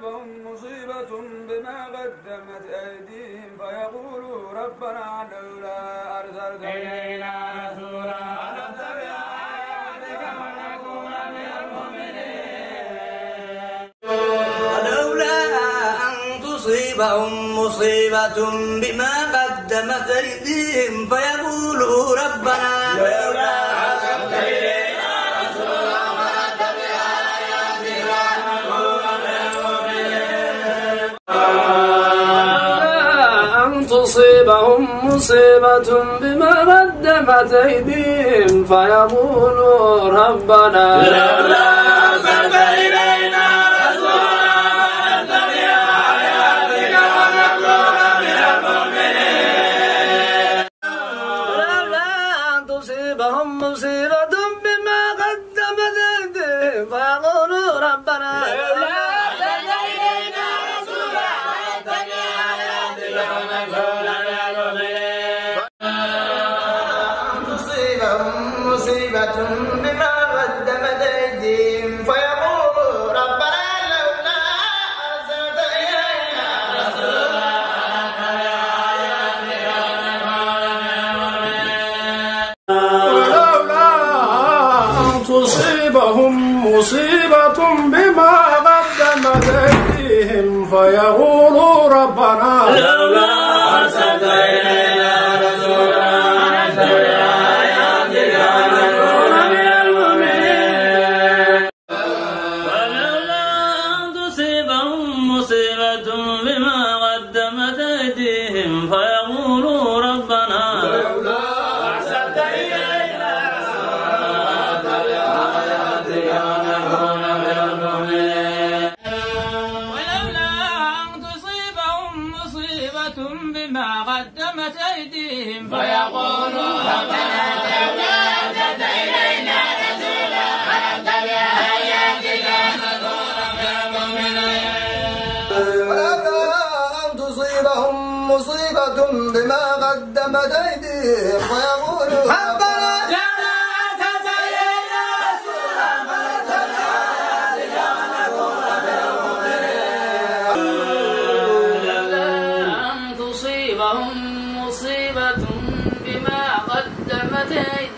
تصيبهم مصيبة بما قدمت أيديهم فيقولوا ربنا لولا أرسلت إلينا رسولا فنتبع آياتك ونكون من المؤمنين. ولولا أن تصيبهم مصيبة بما قدمت أيديهم فيقولوا ربنا لولا أرسلت إلينا رسولا فنتبع آياتك ونكون من المؤمنين. أن تصيبهم مصيبة بما قدمت أيديهم فيقولوا ربنا لولا أرسلت إلينا رسولا فنتبع آياتك ونكون من المؤمنين. ولولا أن تصيبهم مصيبة بما قدمت أيديهم فيقولوا ربنا لولا أرسلت إلينا رسولا فنتبع آياتك ونكون من المؤمنين. أن تصيبهم مصيبة بما قدمت أيديهم فيقولوا ربنا لولا أرسلت إلينا رسولا فنتبع آياتك ونكون من المؤمنين. ولولا أن تصيبهم مصيبة بما قدمت أيديهم فيقولوا ربنا لولا أرسلت إلينا رسولا فنتبع آياتك ونكون من المؤمنين. ولولا أن تصيبهم مصيبة بما قدمت أيديهم فيقولوا ربنا لولا أرسلت إلينا رسولا فنتبع آياتك ونكون من المؤمنين. ولولا أن تصيبهم مصيبة بما قدمت أيديهم فيقولوا ربنا لولا أرسلت إلينا رسولا فنتبع آياتك ونكون من المؤمنين. ولولا أن تصيبهم مصيبة بما قدمت أيديهم فيقولوا ربنا لولا أرسلت إلينا رسولا فنتبع آياتك ونكون من المؤمنين. لولا أن تصيبهم مصيبة بما قدمت أيديهم